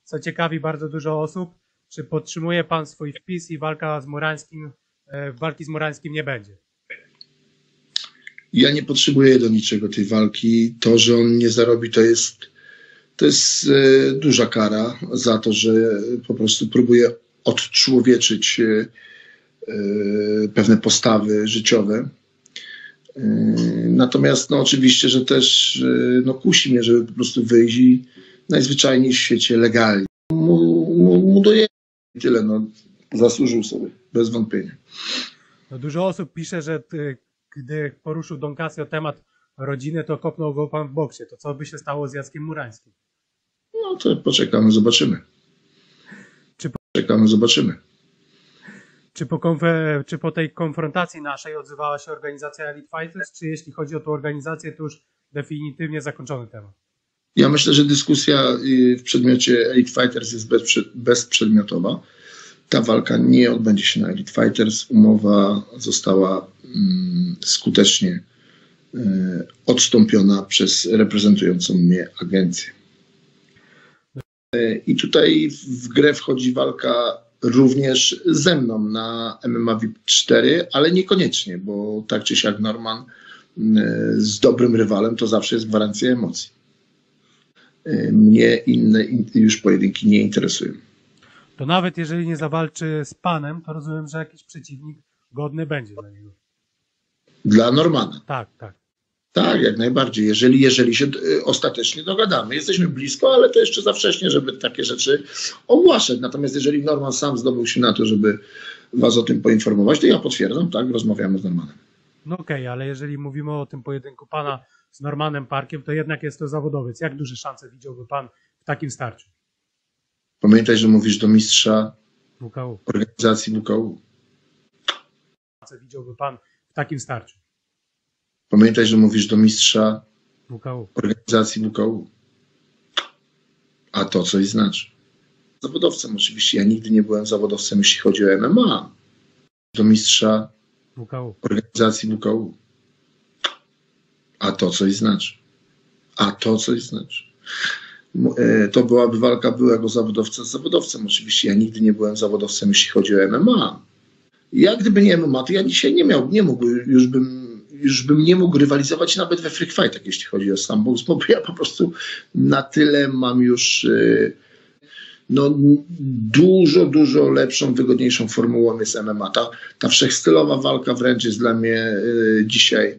co ciekawi bardzo dużo osób. Czy podtrzymuje pan swój wpis i walki z Murańskim nie będzie? Ja nie potrzebuję do niczego tej walki. To, że on nie zarobi, to jest duża kara za to, że po prostu próbuje odczłowieczyć pewne postawy życiowe. Natomiast no, oczywiście, że też no, kusi mnie, żeby po prostu wyjść i najzwyczajniej w świecie legalnie. Mu doje tyle, no, zasłużył sobie, bez wątpienia. No, dużo osób pisze, że gdy poruszył Don Casio temat rodziny, to kopnął go pan w boksie. To co by się stało z Jackiem Murańskim? No to poczekamy, zobaczymy. Zobaczymy. Czy po tej konfrontacji naszej odzywała się organizacja Elite Fighters, czy jeśli chodzi o tę organizację, to już definitywnie zakończony temat? Ja myślę, że dyskusja w przedmiocie Elite Fighters jest bezprzedmiotowa. Ta walka nie odbędzie się na Elite Fighters. Umowa została skutecznie odstąpiona przez reprezentującą mnie agencję. I tutaj w grę wchodzi walka również ze mną na MMA VIP 4, ale niekoniecznie, bo tak czy siak Norman z dobrym rywalem to zawsze jest gwarancja emocji. Mnie inne już pojedynki nie interesują. To nawet jeżeli nie zawalczy z panem, to rozumiem, że jakiś przeciwnik godny będzie dla niego. Dla Normana. Tak, tak. Tak, jak najbardziej. Jeżeli się ostatecznie dogadamy. Jesteśmy blisko, ale to jeszcze za wcześnie, żeby takie rzeczy ogłaszać. Natomiast jeżeli Norman sam zdobył się na to, żeby was o tym poinformować, to ja potwierdzam, tak, rozmawiamy z Normanem. No okej, ale jeżeli mówimy o tym pojedynku pana z Normanem Parkiem, to jednak jest to zawodowiec. Jak duże szanse widziałby pan w takim starciu? Pamiętaj, że mówisz do mistrza WKU. Organizacji WKU. Widziałby pan w takim starciu? Pamiętaj, że mówisz do mistrza WKU. Organizacji WKU. A to coś znaczy. Zawodowcem oczywiście. Ja nigdy nie byłem zawodowcem, jeśli chodzi o MMA. Do mistrza WKU. Organizacji WKU. A to coś znaczy. A to coś znaczy. To byłaby walka byłego zawodowca z zawodowcem. Oczywiście ja nigdy nie byłem zawodowcem, jeśli chodzi o MMA. Ja gdyby nie MMA, to ja dzisiaj nie mógł, już bym nie mógł rywalizować nawet we free fightach, jeśli chodzi o sandbox, bo ja po prostu na tyle mam już no, dużo lepszą, wygodniejszą formułą jest MMA. Ta wszechstylowa walka wręcz jest dla mnie dzisiaj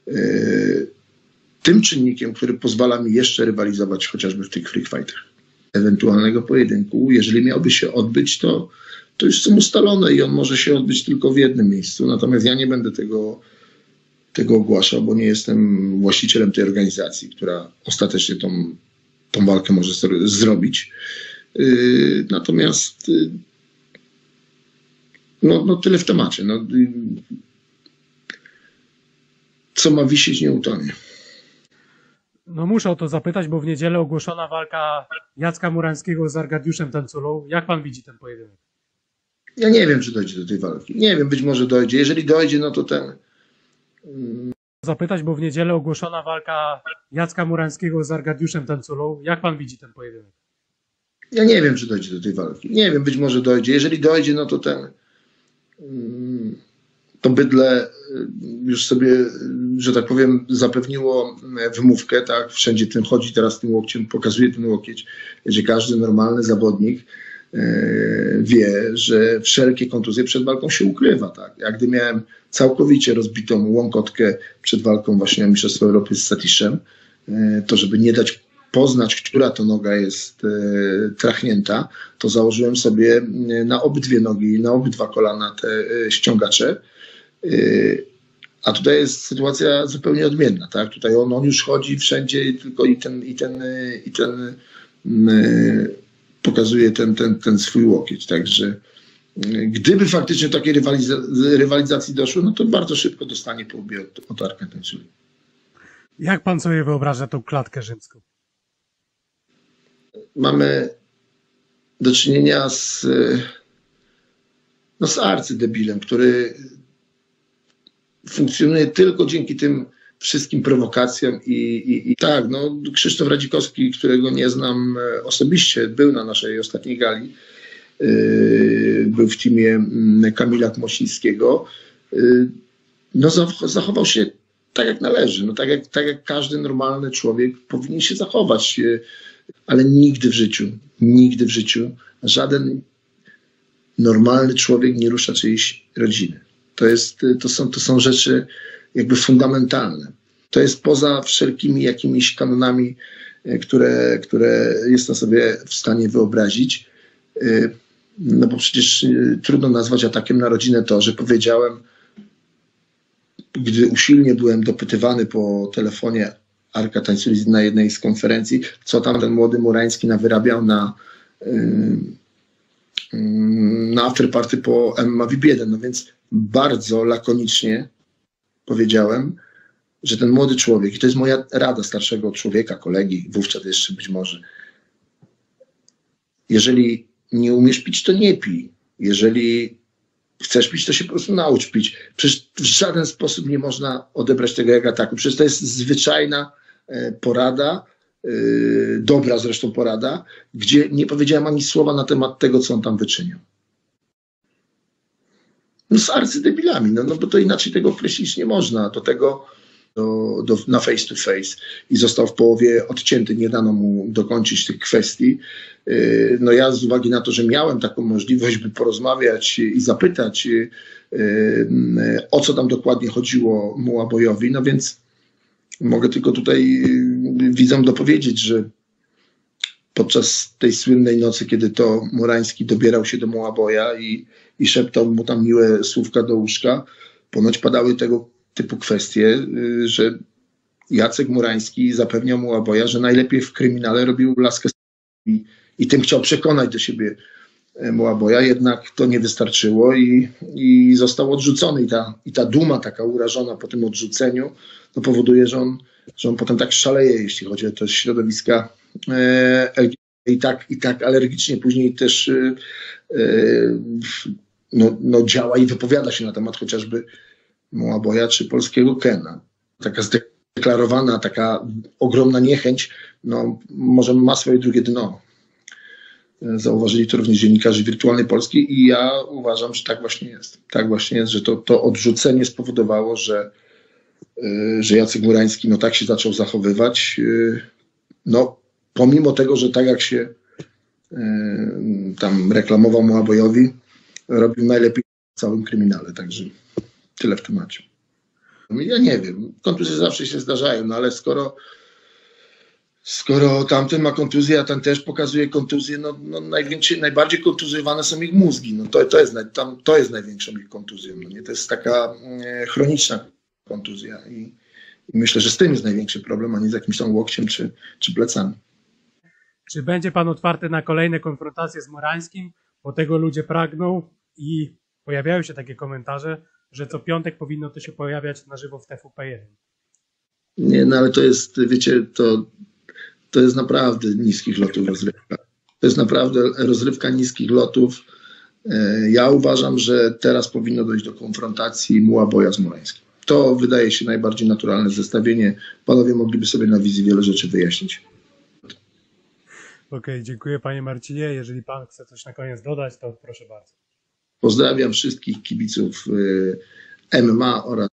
tym czynnikiem, który pozwala mi jeszcze rywalizować chociażby w tych free fightach. Ewentualnego pojedynku, jeżeli miałby się odbyć, to już są ustalone i on może się odbyć tylko w jednym miejscu. Natomiast ja nie będę tego ogłaszał, bo nie jestem właścicielem tej organizacji, która ostatecznie tą walkę może zrobić. Natomiast no tyle w temacie. No, co ma wisieć, nie utonie. No muszę o to zapytać, bo w niedzielę ogłoszona walka Jacka Murańskiego z Arkadiuszem Tańculą. Jak pan widzi ten pojedynek? Ja nie wiem, czy dojdzie do tej walki. Nie wiem, być może dojdzie. Jeżeli dojdzie, no to ten... Zapytać, bo w niedzielę ogłoszona walka Jacka Murańskiego z Arkadiuszem Tańculą. Jak pan widzi ten pojedynek? Ja nie wiem, czy dojdzie do tej walki. Nie wiem, być może dojdzie. Jeżeli dojdzie, no to to bydlę już sobie, że tak powiem, zapewniło wymówkę, tak? Wszędzie tym chodzi teraz tym łokciem, pokazuje ten łokieć, że każdy normalny zawodnik wie, że wszelkie kontuzje przed walką się ukrywa, tak? Ja gdy miałem całkowicie rozbitą łąkotkę przed walką właśnie o Mistrzostwo Europy z Satiszem, to żeby nie dać poznać, która to noga jest trachnięta, to założyłem sobie na obydwie nogi, na obydwa kolana te ściągacze. A tutaj jest sytuacja zupełnie odmienna, tak? Tutaj on już chodzi wszędzie, tylko i ten pokazuje ten swój łokieć. Także gdyby faktycznie do takiej rywalizacji doszło, no to bardzo szybko dostanie po łbie od Arka Tańculi. Jak pan sobie wyobraża tą klatkę rzymską? Mamy do czynienia z arcydebilem, który funkcjonuje tylko dzięki tym wszystkim prowokacjom i tak, no Krzysztof Radzikowski, którego nie znam osobiście, był na naszej ostatniej gali, był w teamie Kamila Kmosińskiego, no zachował się tak jak należy, no tak jak każdy normalny człowiek powinien się zachować, ale nigdy w życiu żaden normalny człowiek nie rusza czyjejś rodziny. To są rzeczy jakby fundamentalne. To jest poza wszelkimi jakimiś kanonami, które jestem sobie w stanie wyobrazić. No bo przecież trudno nazwać atakiem na rodzinę to, że powiedziałem, gdy usilnie byłem dopytywany po telefonie Arka Tańculis na jednej z konferencji, co tam ten młody Murański nawyrabiał na afterparty po MMA VIP 1. No więc bardzo lakonicznie powiedziałem, że ten młody człowiek, i to jest moja rada starszego człowieka, kolegi, wówczas jeszcze być może, jeżeli nie umiesz pić, to nie pij. Jeżeli chcesz pić, to się po prostu naucz pić. Przecież w żaden sposób nie można odebrać tego jak ataku. Przecież to jest zwyczajna porada, dobra zresztą porada, gdzie nie powiedziałem ani słowa na temat tego, co on tam wyczynił. No z arcydebilami, no bo to inaczej tego określić nie można. Do tego na face to face i został w połowie odcięty, nie dano mu dokończyć tych kwestii. No ja z uwagi na to, że miałem taką możliwość, by porozmawiać i zapytać, o co tam dokładnie chodziło Mułabojowi, no więc mogę tylko tutaj widzom dopowiedzieć, że podczas tej słynnej nocy, kiedy to Murański dobierał się do Mułaboja i szeptał mu tam miłe słówka do łóżka, ponoć padały tego typu kwestie, że Jacek Murański zapewniał Mułaboja, że najlepiej w kryminale robił laskę i tym chciał przekonać do siebie Mułaboja, jednak to nie wystarczyło i został odrzucony. I ta duma taka urażona po tym odrzuceniu no powoduje, że on potem tak szaleje, jeśli chodzi o te środowiska LGBT i tak alergicznie później też no działa i wypowiada się na temat chociażby Mułaboja czy polskiego Kena. Taka zdeklarowana, taka ogromna niechęć, no może ma swoje drugie dno. Zauważyli to również dziennikarze Wirtualnej Polski i ja uważam, że tak właśnie jest. Tak właśnie jest, że to odrzucenie spowodowało, że Jacek Murański no tak się zaczął zachowywać. No pomimo tego, że tak jak się tam reklamował Mułabojowi, robił najlepiej w całym kryminale, także tyle w temacie. Ja nie wiem, kontuzje zawsze się zdarzają, no ale skoro tamten ma kontuzję, a ten też pokazuje kontuzję, no najbardziej kontuzjowane są ich mózgi. No to jest największą ich kontuzją. No nie? To jest taka chroniczna kontuzja i myślę, że z tym jest największy problem, a nie z jakimś tam łokciem czy plecami. Czy będzie pan otwarty na kolejne konfrontacje z Murańskim? Bo tego ludzie pragną i pojawiają się takie komentarze, że co piątek powinno to się pojawiać na żywo w TVP1. Nie, no ale to jest, wiecie, to jest naprawdę niskich lotów rozrywka. To jest naprawdę rozrywka niskich lotów. Ja uważam, że teraz powinno dojść do konfrontacji Mułaboja z Murańskim. To wydaje się najbardziej naturalne zestawienie. Panowie mogliby sobie na wizji wiele rzeczy wyjaśnić. Okej, dziękuję panie Marcinie. Jeżeli pan chce coś na koniec dodać, to proszę bardzo. Pozdrawiam wszystkich kibiców MMA oraz